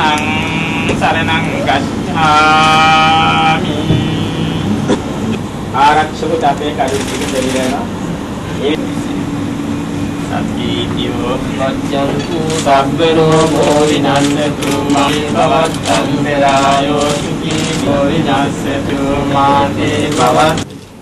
Buddhang saranang gacchami. ආරක්ෂක අපේ කරුණ ටික දෙවියනවා. ඒ සත්‍යීතියෝ වච්ඡන්තු සබ්බරෝ මොවිනන්නතු මම් භවත්තං පෙරායෝ සුඛී මොවිනස්සතු මාතේ භවත්.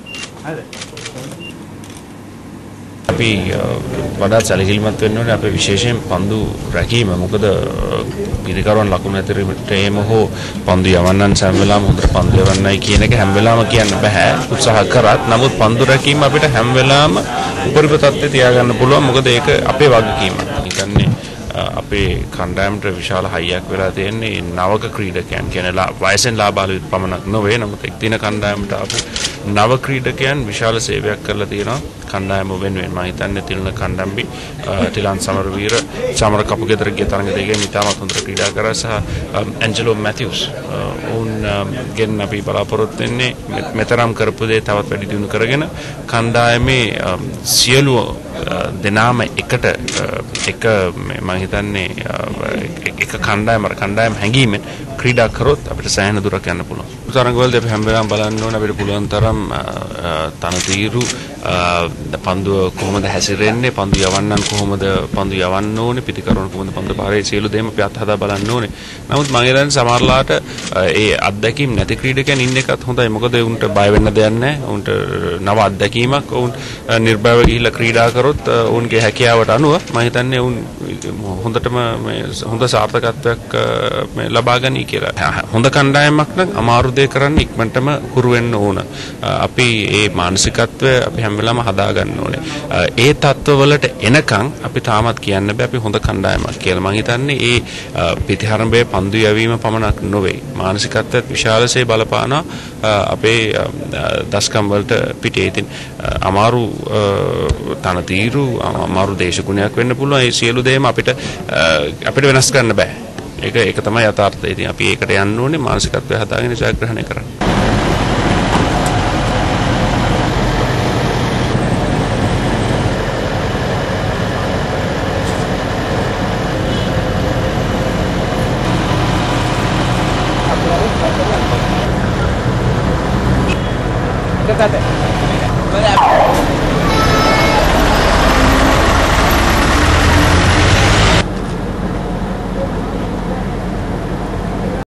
අපි වඩාත් සැලකිලිමත් වෙන්න ඕනේ අපේ විශේෂයෙන් පන්දු රැකීම. මොකද පිළිකරවන් ලකුණු ඇතිරීමට එහෙම හෝ පන්දු යවන්නන් හැම වෙලාවෙම හොඳට පන්දු යවන්නයි කියන එක හැම වෙලාවෙම කියන්න බෑ. උත්සාහ කරත් නමුත් පන්දු රැකීම අපිට හැම වෙලාවෙම උපරිම තත්ත්වයේ තියාගන්න පුළුවන්. මොකද ඒක අපේ වගකීමක්. කියන්නේ අපේ කණ්ඩායමට විශාල හයියක් වෙලා තියෙන්නේ නවක ක්‍රීඩකයන් කියන්නේ වයසෙන් ලාභාල පමණක් නොවේ. නමුත් එක් දින කණ්ඩායමට ආපු නව ක්‍රීඩකයන් විශාල සේවයක් කරලා තියෙනවා. කණ්ඩායම වෙනුවෙන් මම හිතන්නේ තිලන කණ්ඩම්බි තිලන් සමරවීර චමර කපුගෙදරගේ තරඟ දෙකේ ඉතාමත් හොඳට ක්‍රීඩා කරා සහ ඇන්ජලෝ මැතිව්ස් උන් ගෙන් අපි බලාපොරොත්තු වෙන්නේ මෙතරම් කරපු දේ තවත් වැඩි දියුණු කරගෙන කණ්ඩායමේ සියලු දෙනාම එකට එක මම හිතන්නේ එක කණ්ඩායම හැංගීමෙන් ක්‍රීඩා කරොත් අපිට සෑහෙන දුරක් යන්න පුළුවන්. තරඟවලදී අපි හැම වෙලාවෙම බලන්න ඕනේ අපිට පුළුවන් තරම් තනතිරු පන්දුව කොහොමද හැසිරෙන්නේ, පන්දු යවන්නන් කොහොමද පන්දු යවන්න ඕනේ, පිටිකරවන කොහොමද පන්දු පාරේ සියලු දේම අපි අත්හදා බලන්න ඕනේ. නමුත් මම හිතන්නේ සමහරලාට ඒ අත්දැකීම් නැති ක්‍රීඩකයන් ඉන්න එකත් හොඳයි. මොකද උන්ට බය වෙන්න දෙයක් නැහැ. උන්ට නව අත්දැකීමක් උන් නිර්භයව ගිහිල්ලා ක්‍රීඩා කරොත් උන්ගේ හැකියාවට අනුව මම හිතන්නේ උන් හොඳටම මේ හොඳ සාර්ථකත්වයක් ලබා ගනී කියලා. හොඳ කණ්ඩායමක් නම් අමාරු දේ කරන්න ඉක්මනටම හුරු වෙන්න ඕන. අපි මේ මානසිකත්වය අපි හැම වෙලාවම හදා ගන්න ඕනේ. ඒ තත්ත්වවලට එනකන් අපි තාමත් කියන්න බෑ අපි හොඳ කණ්ඩායමක් කියලා. මම හිතන්නේ ඒ පිටිහරඹේ පන්දු යැවීම පමණක් නොවේ. මානසිකත්වයට විශාලසේ බලපානවා අපේ දස්කම් වලට පිටේ. ඉතින් අමාරු තනතිරු අමාරු දේශගුණයක් වෙන්න පුළුවන්. ඒ සියලු දේම අපිට වෙනස් කරන්න බෑ. ඒක තමයි යථාර්ථය. ඉතින් අපි ඒකට යන්න ඕනේ මානසිකත්වය හදාගෙන ජයග්‍රහණය කරන්න. Kata.